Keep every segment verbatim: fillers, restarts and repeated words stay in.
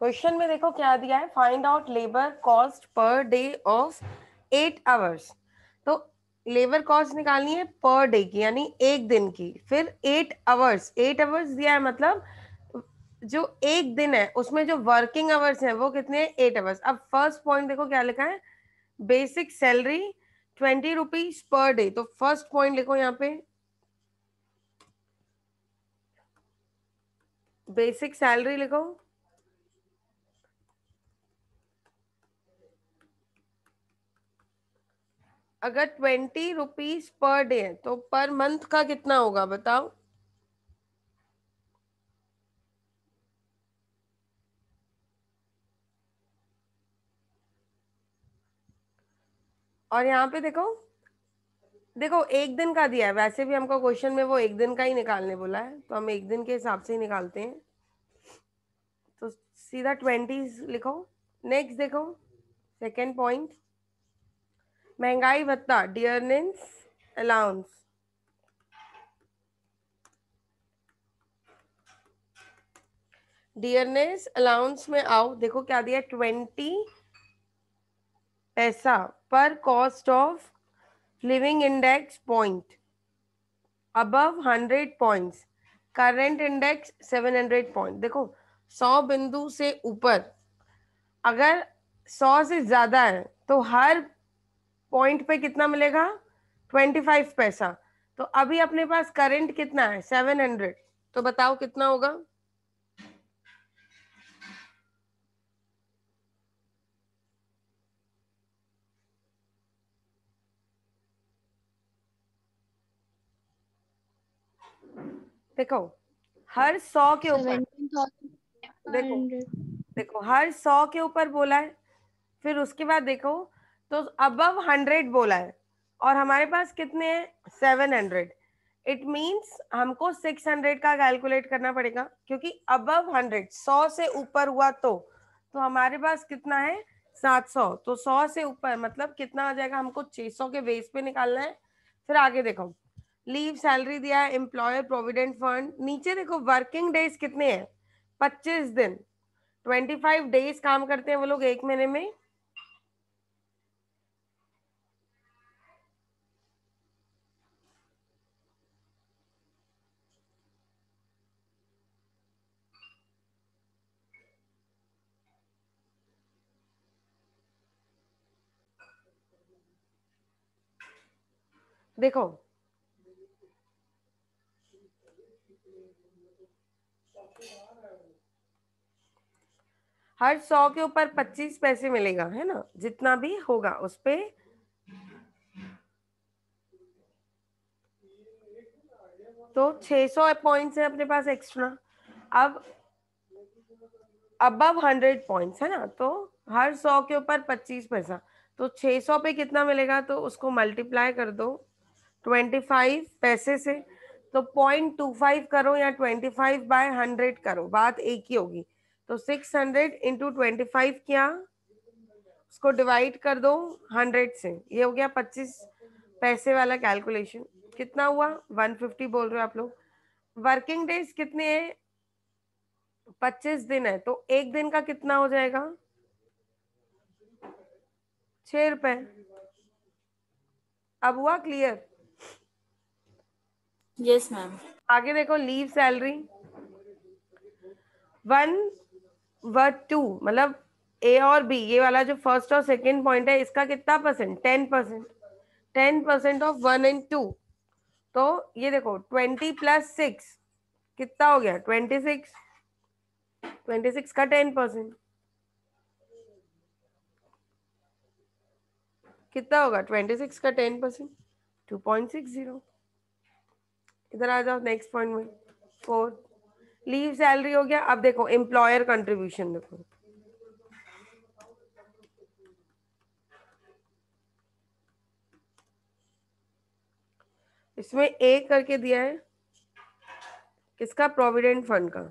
Question में देखो क्या दिया है, find out labour cost per day of eight hours. तो लेबर कॉस्ट निकालनी है पर डे की, यानी एक दिन की। फिर एट आवर्स, एट आवर्स दिया है, मतलब जो एक दिन है उसमें जो वर्किंग आवर्स है वो कितने हैं, एट आवर्स। अब फर्स्ट पॉइंट देखो क्या लिखा है, basic salary twenty rupees per day. तो फर्स्ट पॉइंट लिखो यहाँ पे, बेसिक सैलरी लिखो। अगर ट्वेंटी रुपीज पर डे है तो पर मंथ का कितना होगा बताओ। और यहाँ पे देखो, देखो एक दिन का दिया है, वैसे भी हमको क्वेश्चन में वो एक दिन का ही निकालने बोला है, तो हम एक दिन के हिसाब से ही निकालते हैं। तो सीधा ट्वेंटी लिखो। नेक्स्ट देखो, सेकेंड पॉइंट, महंगाई भत्ता डियरनेस अलाउंस। डियरनेस अलाउंस में आओ, देखो क्या दिया, ट्वेंटी पैसा per cost of living index point above hundred points, current index seven hundred point. देखो सौ बिंदु से ऊपर, अगर सौ से ज्यादा है तो हर पॉइंट पे कितना मिलेगा, ट्वेंटी फाइव पैसा। तो अभी अपने पास करंट कितना है, सेवन हंड्रेड। तो बताओ कितना होगा। देखो हर सौ के ऊपर, सेवेंटीन थाउजेंड देखो हंड्रेड। देखो हर सौ के ऊपर बोला है, फिर उसके बाद देखो तो अबव हंड्रेड बोला है, और हमारे पास कितने हैं, सेवन हंड्रेड। इट मीन्स हमको सिक्स हंड्रेड का कैलकुलेट करना पड़ेगा, क्योंकि अबव हंड्रेड, सौ से ऊपर हुआ तो तो हमारे पास कितना है, सात सौ। तो सौ से ऊपर मतलब कितना आ जाएगा, हमको छह सौ के बेस पे निकालना है। फिर आगे देखो, लीव सैलरी दिया है, एम्प्लॉयर प्रोविडेंट फंड। नीचे देखो वर्किंग डेज कितने हैं, पच्चीस दिन। ट्वेंटी फाइव डेज काम करते हैं वो लोग एक महीने में। देखो हर सौ के ऊपर पच्चीस पैसे मिलेगा, है ना, जितना भी होगा उस पे। तो छह सौ पॉइंट्स है अपने पास एक्स्ट्रा। अब अबव हंड्रेड पॉइंट्स है ना, तो हर सौ के ऊपर पच्चीस पैसा, तो छह सौ पे कितना मिलेगा, तो उसको मल्टीप्लाई कर दो ट्वेंटी फाइव पैसे से। तो पॉइंट टू फाइव करो या ट्वेंटी फाइव बाय हंड्रेड करो, बात एक ही होगी। तो six hundred into twenty five किया, उसको डिवाइड कर दो हंड्रेड से, ये हो गया पच्चीस पैसे वाला कैलकुलेशन। कितना हुआ, वन फिफ्टी बोल रहे हो आप लोग। वर्किंग डेज कितने हैं, पच्चीस दिन है, तो एक दिन का कितना हो जाएगा, छह रुपए। अब हुआ क्लियर। Yes ma'am. आगे देखो, लीव सैलरी वन व टू, मतलब ए और बी, ये वाला जो फर्स्ट और सेकंड पॉइंट है, इसका कितना percent, ten percent. Ten percent of one and two, तो ये देखो ट्वेंटी प्लस सिक्स कितना हो गया, ट्वेंटी सिक्स। ट्वेंटी सिक्स का टेन परसेंट कितना होगा, ट्वेंटी सिक्स का ten percent, two point six zero. इधर आ जाओ नेक्स्ट पॉइंट में, फोर, लीव सैलरी हो गया। अब देखो एम्प्लॉयर कंट्रीब्यूशन, देखो इसमें एक करके दिया है, किसका, प्रोविडेंट फंड का।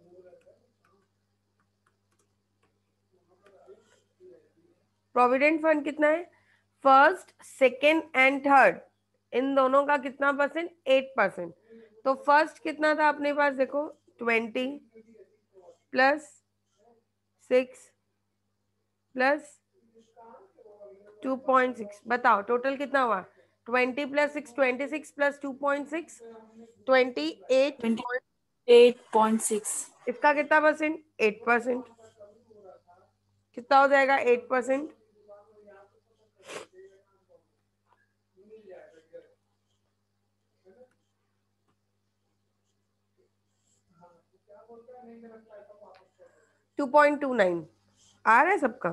प्रोविडेंट फंड कितना है, फर्स्ट सेकेंड एंड थर्ड, इन दोनों का कितना परसेंट, एट परसेंट। तो फर्स्ट कितना था अपने पास, देखो twenty plus six plus two point six, बताओ टोटल कितना हुआ? Twenty plus six, twenty six plus two point six, twenty eight. Eight point six. इसका कितना परसेंट? Eight percent. कितना हो जाएगा? Eight percent. Two point two nine आ रहा है सबका?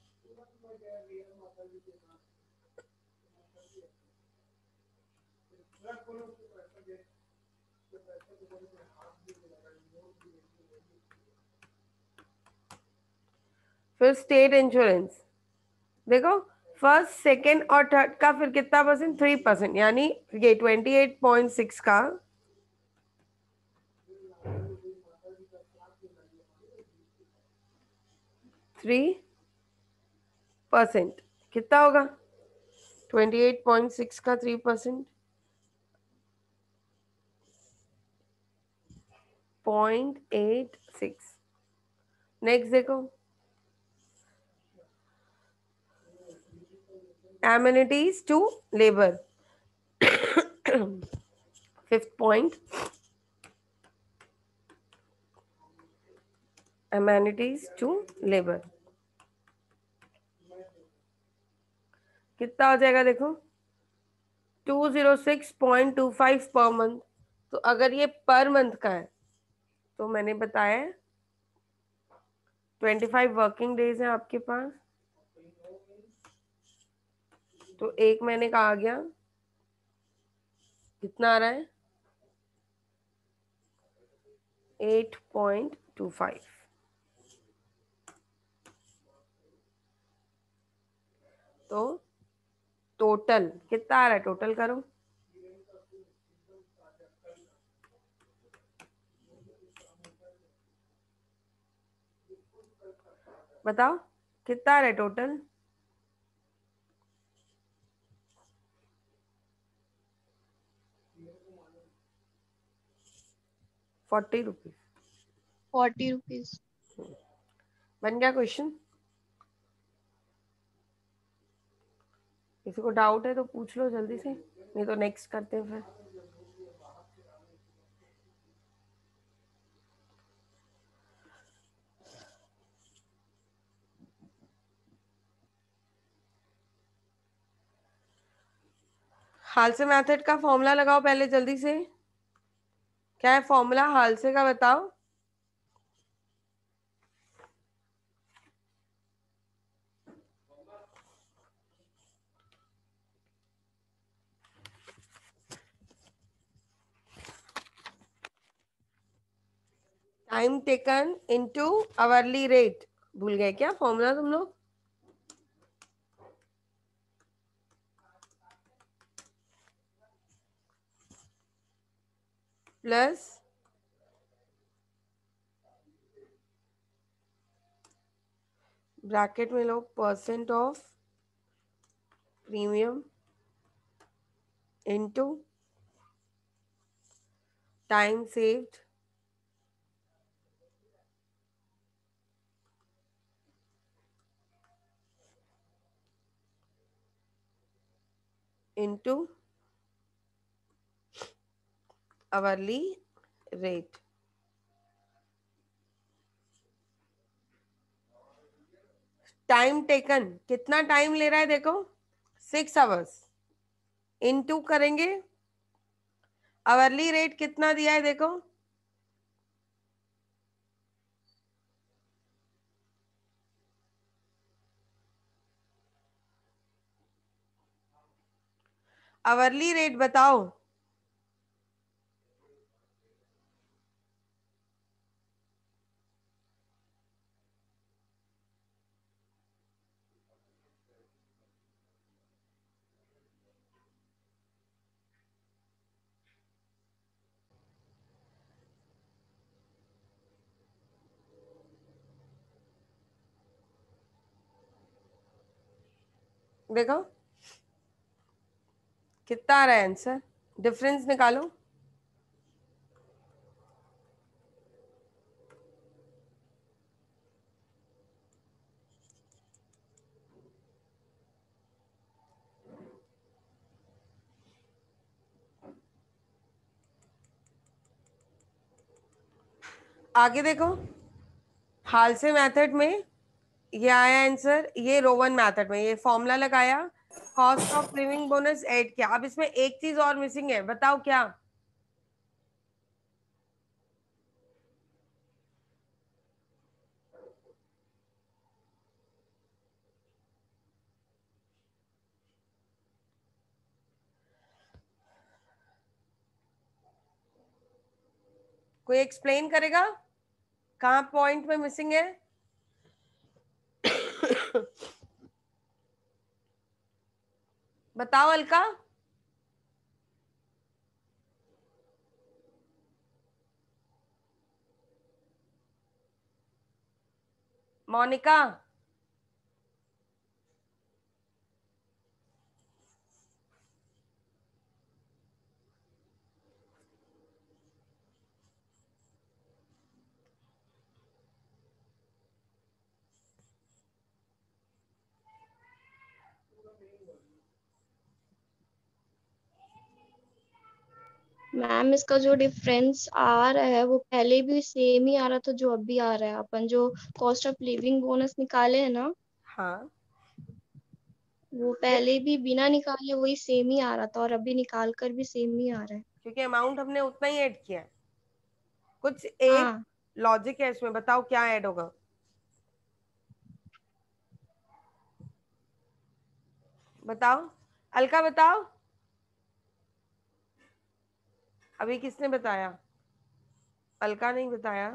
फिर स्टेट इंश्योरेंस देखो, फर्स्ट सेकेंड और थर्ड का फिर कितना परसेंट? Three percent. यानी ये ट्वेंटी एट पॉइंट सिक्स का थ्री परसेंट कितना होगा? ट्वेंटी एट पॉइंट सिक्स का three percent point eight six. Next देखो, amenities to labour, fifth point, amenities to labour कितना हो जाएगा? देखो, two zero six point two five per month. तो अगर ये पर मंथ का है तो मैंने बताया ट्वेंटी फाइव वर्किंग डेज है आपके पास, तो एक महीने का आ गया, कितना आ रहा है? Eight point two five. तो टोटल कितना आ रहा है? टोटल करो, बताओ कितना आ रहा है total? Forty rupees. Forty rupees. बन गया क्वेश्चन? किसी को डाउट है तो पूछ लो जल्दी से, नहीं तो नेक्स्ट करते हैं फिर। हालसे मेथड का फॉर्मूला लगाओ पहले जल्दी से। क्या है फॉर्मूला हालसे का? बताओ। Time taken into hourly rate. भूल गए क्या फॉर्मूला तुम लोग? प्लस ब्रैकेट में लो percent of premium into time saved into hourly rate. Time taken कितना टाइम ले रहा है? देखो, सिक्स आवर्स। इनटू करेंगे आवरली रेट कितना दिया है? देखो, आवरली रेट बताओ। देखो कितना आ रहा है आंसर, डिफरेंस निकालो। आगे देखो, हाल से मेथड में ये आया आंसर, ये रोवन मेथड में ये फॉर्मूला लगाया, cost of living bonus add किया। अब इसमें एक चीज और मिसिंग है, बताओ क्या? कोई एक्सप्लेन करेगा कहाँ पॉइंट में मिसिंग है? बताओ अलका। मोनिका। मैम इसका जो डिफरेंस आ रहा है वो पहले भी सेम ही आ रहा था जो अभी आ रहा है। अपन जो कॉस्ट ऑफ लिविंग बोनस निकाले हैं ना, हाँ, वो पहले भी बिना निकाले वही सेम ही आ रहा था और अभी निकाल कर भी सेम ही आ रहा है। क्योंकि अमाउंट हमने उतना ही ऐड किया है। कुछ एक हाँ, लॉजिक है इसमें, बताओ क्या ऐड होगा? बताओ अलका, बताओ। अभी किसने बताया? अलका नहीं बताया।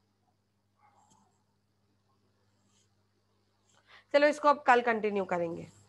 चलो इसको अब कल कंटिन्यू करेंगे।